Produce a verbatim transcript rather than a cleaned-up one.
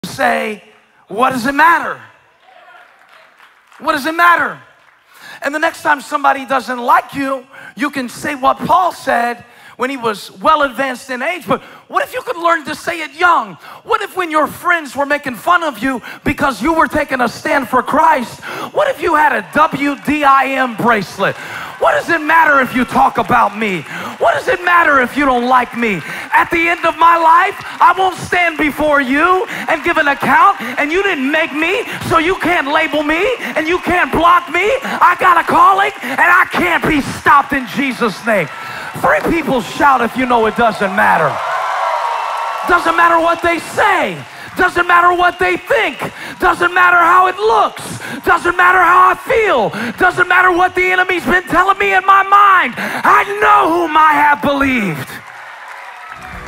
say, what does it matter? What does it matter? And the next time somebody doesn't like you, you can say what Paul said when he was well advanced in age. But what if you could learn to say it young? What if when your friends were making fun of you because you were taking a stand for Christ, what if you had a W D I M bracelet? What does it matter if you talk about me? What does it matter if you don't like me? At the end of my life, I won't stand before you and give an account, and you didn't make me, so you can't label me and you can't block me. I got a calling and I can't be stopped in Jesus' name. Three people shout if you know it doesn't matter. Doesn't matter what they say. Doesn't matter what they think. Doesn't matter how it looks. Doesn't matter how I feel. Doesn't matter what the enemy's been telling me in my mind. I know whom I have believed.